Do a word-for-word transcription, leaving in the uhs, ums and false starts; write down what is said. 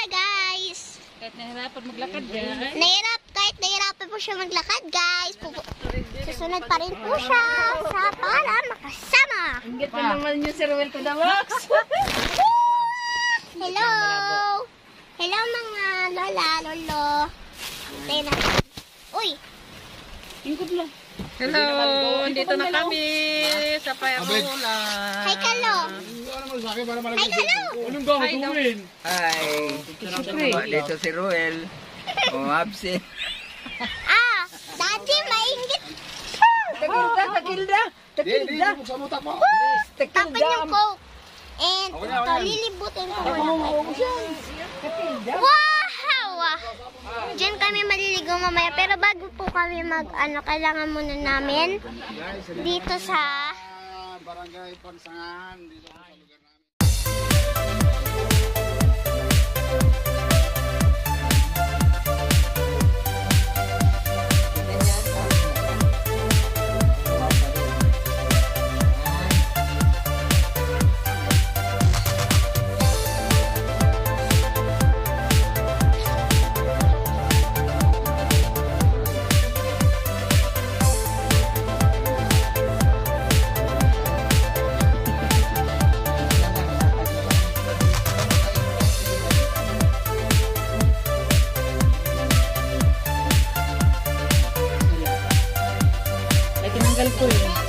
guys. Kahit nahirapan maglakad guys. Nahirap, kahit nahirapan po siya maglakad guys. Pupu- Susunod pa rin po siya sa para makasama. Ingit na naman yung Sir Will to the box. Hello. Hello mga lola, lolo. Tena. Uy. Ingkod lang. Hello, dito na kami sa Payarola. Hi, Kalo. Hi, Kalo. Anong gagawin? Ay, dito si Ruel. O, absent. Ah, Daddy, maingit. Takilda, takilda. Takilda. Tapan yung coke. And ito, lilibutin ko muna. Wow! Diyan kami maliligo mamaya. Pero bago po kami mag, ano, kailangan muna namin dito sa Barangay Pansangan, dito sa lugar namin. Ay, tinanggal ko eh.